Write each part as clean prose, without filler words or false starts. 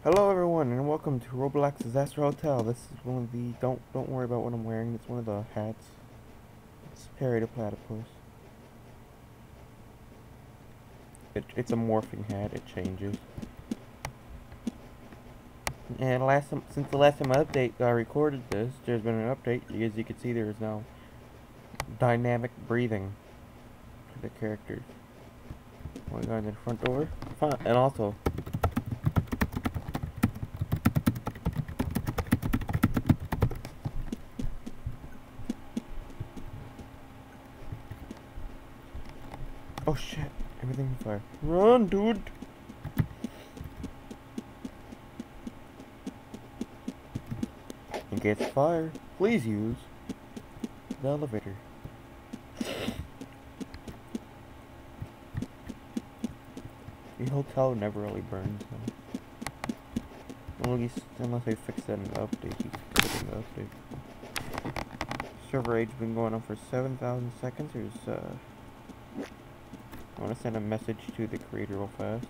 Hello everyone and welcome to Roblox Disaster Hotel. This is one of the don't worry about what I'm wearing. It's one of the hats. It's Perry the Platypus. It's a morphing hat. It changes. And since the last time I recorded this, there's been an update. As you can see, there is now dynamic breathing for the characters. We're going to the front door. Fine. And also, oh shit! Everything's on fire. Run, dude! In case of fire, please use the elevator. The hotel never really burns, though. Well, at least, unless they fix that in the update. You fix it in the update. Server age been going on for 7,000 seconds. I want to send a message to the creator real fast.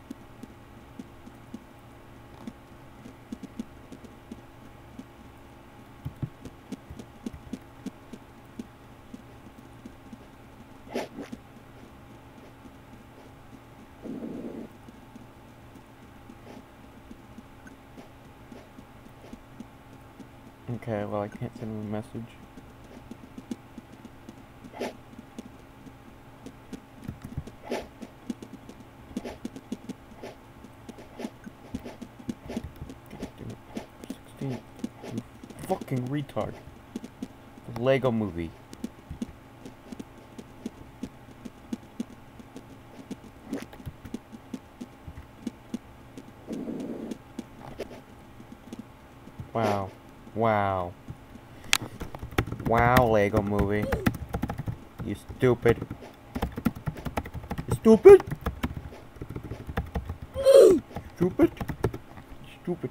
Okay, well I can't send him a message. You fucking retard. The Lego Movie. Wow. Wow. Wow, Lego Movie. You stupid. You stupid? Stupid? Stupid.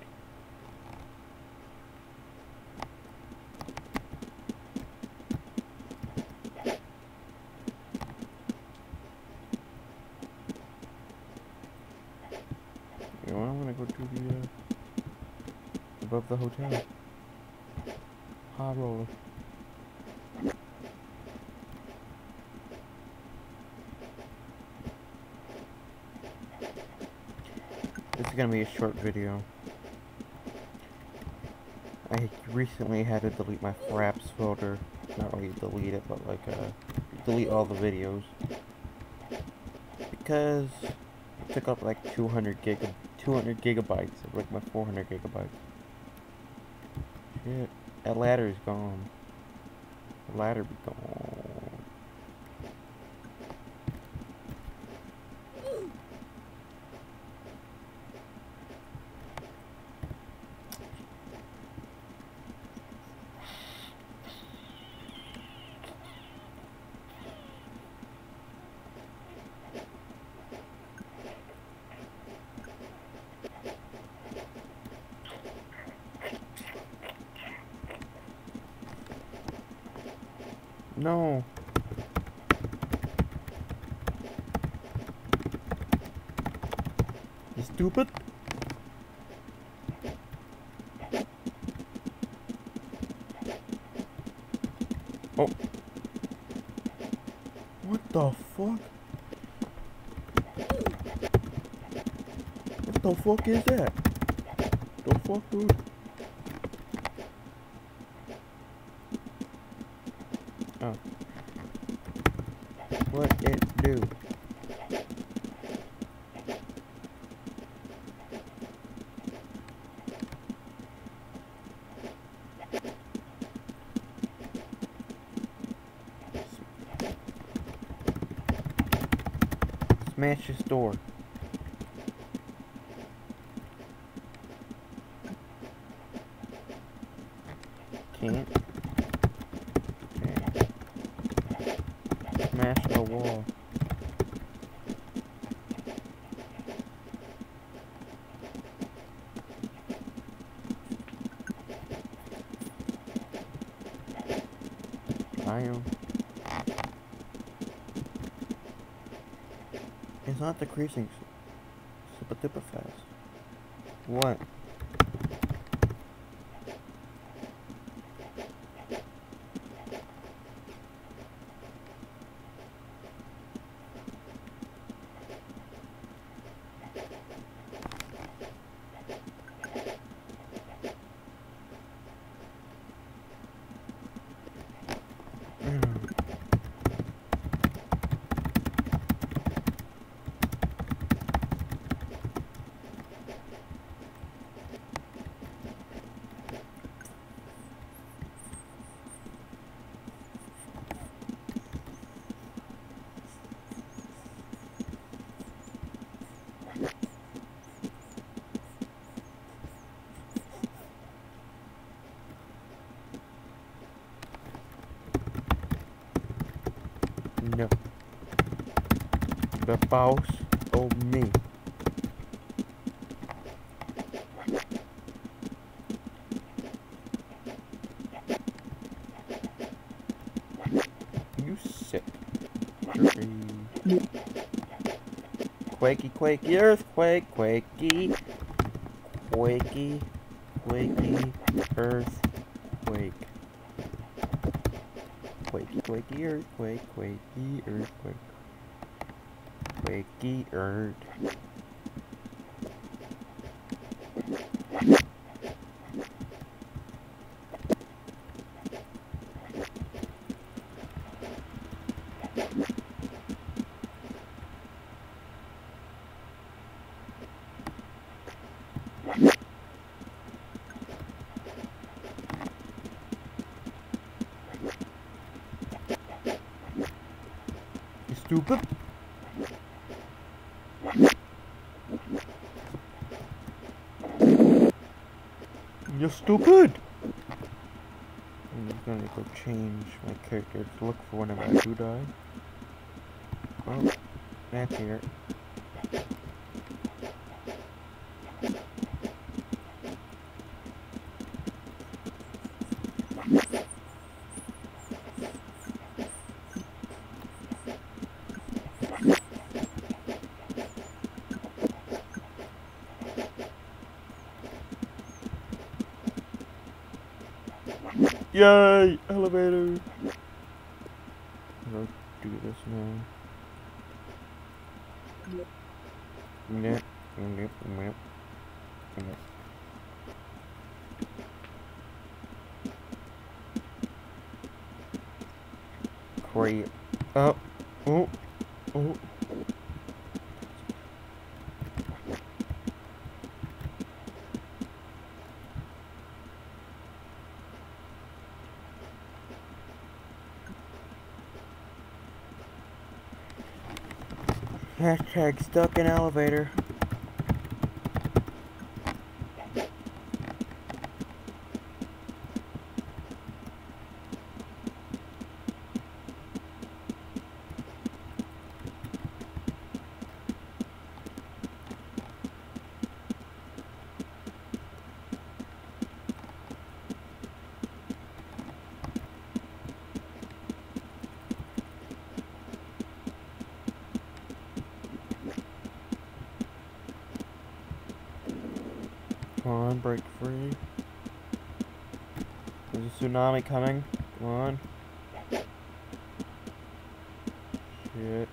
You know, I'm gonna go to the, above the hotel. High roller. This is gonna be a short video. I recently had to delete my Fraps folder. Not really delete it, but like, delete all the videos. Because it took up like 200 gigabytes of like my 400 gigabytes. Shit, that ladder is gone. The ladder be gone. No. You stupid? Oh. What the fuck? What the fuck is that? The fuck, dude? Oh. What it do? Smash this door. Can't. Okay. Smash the wall. I am. It's not decreasing super duper fast. What? No. The boss told me. You sick. Quakey, quakey, earthquake, quakey. Quakey, quakey, earthquake. Quakey, quakey, earthquake, quakey, earthquake. Quakey, earth. You stupid. You're stupid! I'm just gonna go change my character to look for whenever I do die. Oh, that's here. Yay! Elevator! Let's do this now. Yep, yep, yep, yep. Great. Oh, oh, oh. Hashtag stuck in elevator. Come on, break free. There's a tsunami coming. Come on. Shit.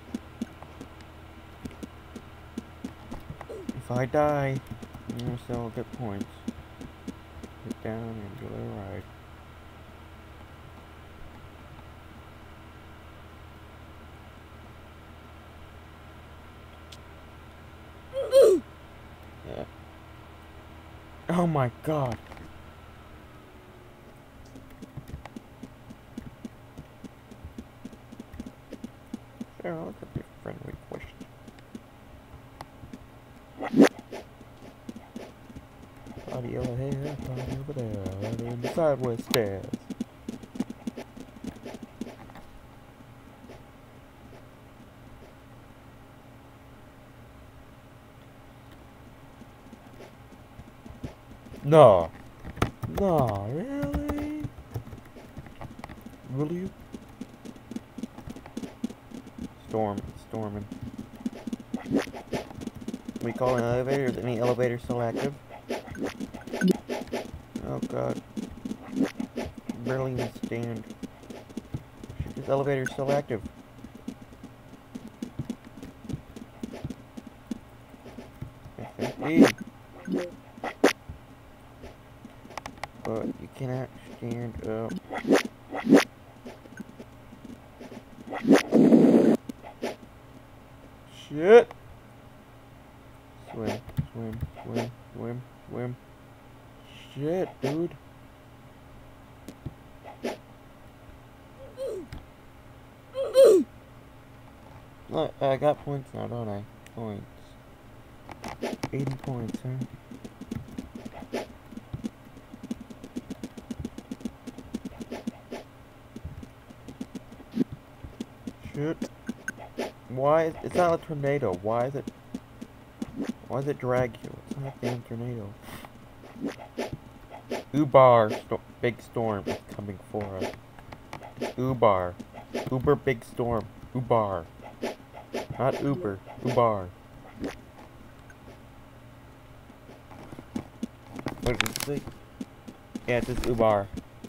If I die, I'm gonna still get points. Get down and give it a ride. Yeah. Oh my god. Sure, I'll get a friendly question. Body over here, body over there, in the sideways stairs. No. No, really? Will you? Storming. we call an elevator? Is any elevator still active? Oh god. Barely even stand. Shit, this elevator's still active. FFD. But you cannot stand up. Shit! Swim, swim, swim, swim, swim. Shit, dude. I got points now, don't I? Points. 80 points, huh? Shit. Why? It's not a tornado. Why is it drag you? It's not a damn tornado. Ubar, big storm is coming for us. Ubar. Uber big storm. Ubar. Not Uber. Ubar. What does it say? Yeah, it says Ubar.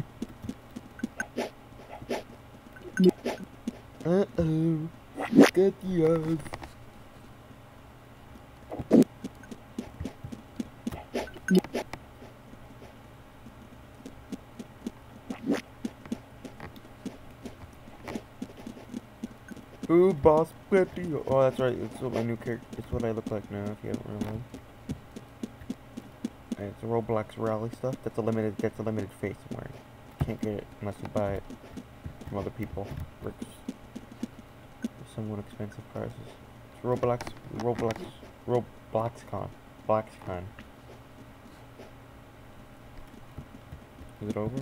Uh-oh. Get the Ooh, boss Betty. Oh, that's right. It's what my new character. It's what I look like now. If you haven't realized. And it's Roblox rally stuff. That's a limited. That's a limited face I'm wearing. Can't get it unless you buy it from other people. Bricks. Somewhat expensive prices. It's Robloxcon. BlaxCon. Is it over?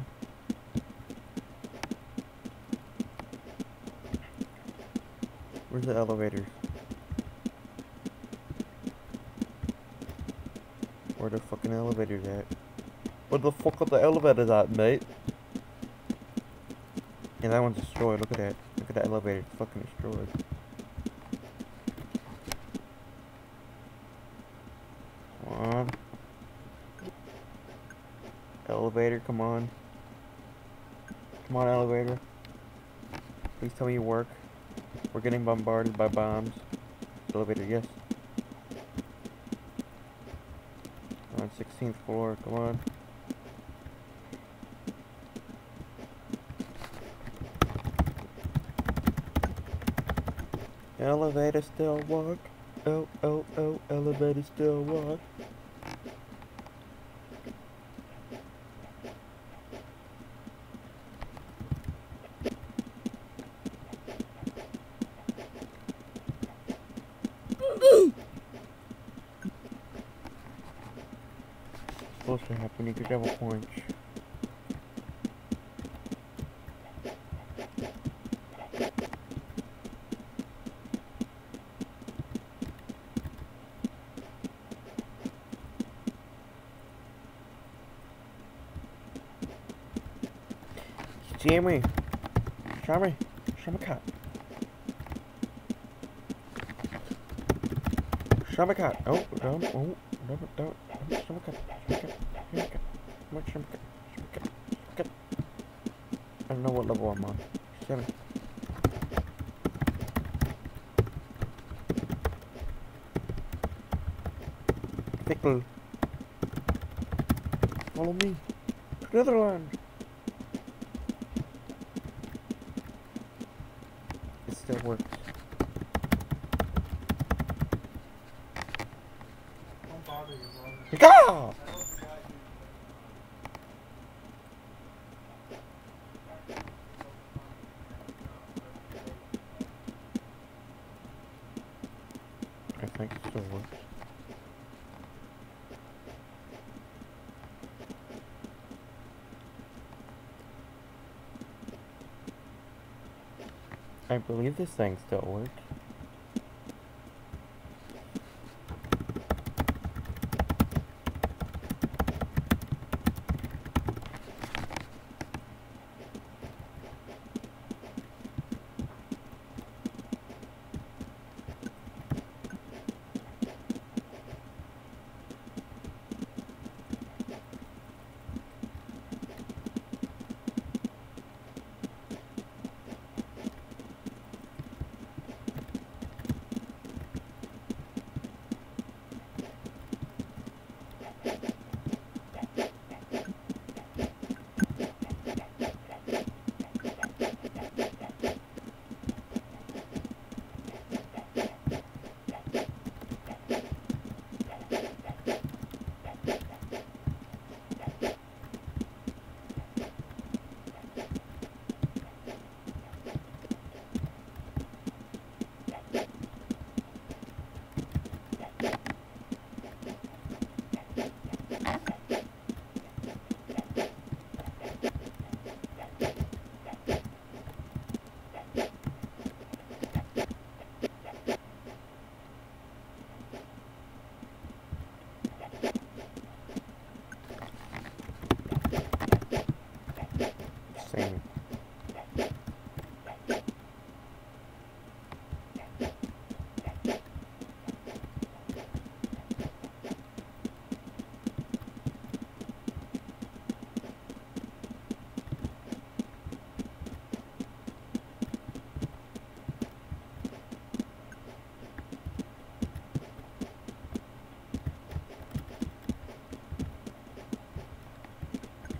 Where's the elevators? Where the fucking elevators at? Where the fuck are the elevators at, mate? Yeah, that one's destroyed. Look at that. Look at that elevator. It's fucking destroyed. Come on. Elevator, come on. Come on, elevator. Please tell me you work. We're getting bombarded by bombs. Elevator, yes. We're on 16th floor, come on. Elevator still work. Oh, oh, oh, elevator still work. Supposed to happen, you could double punch. Jamie, show me cat. Show me cat. Oh, don't, show me cat. Show me cat. Come on, show me cat. I don't know what level I'm on. 7. Pickle. Follow me. Netherlands. It still works. Go! I think it still works. I believe this thing still works.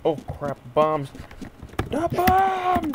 Oh crap, bombs! The bombs!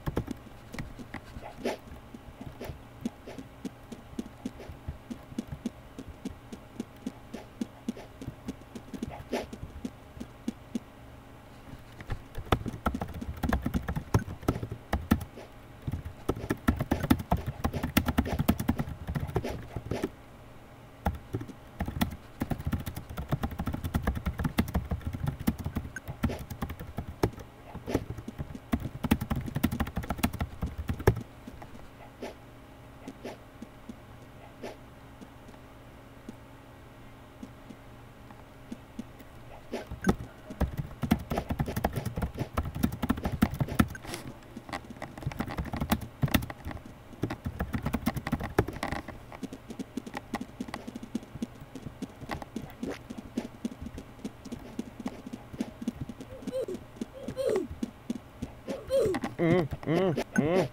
Mm, mm, mm.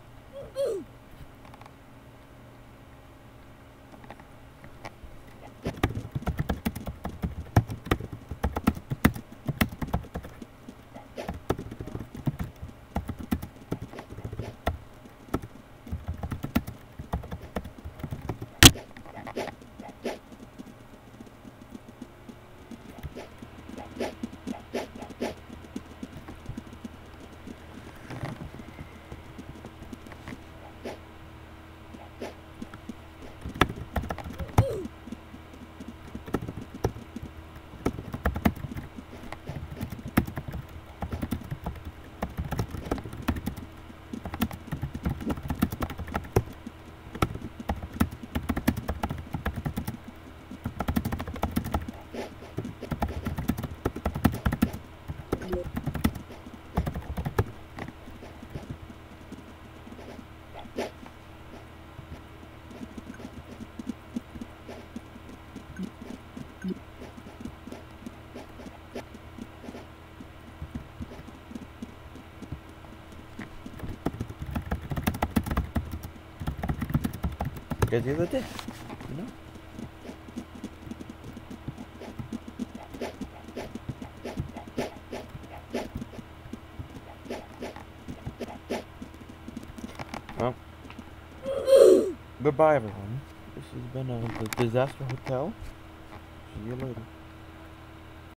Because he's a dick, you know? Well, goodbye everyone. This has been the Disaster Hotel. See you later.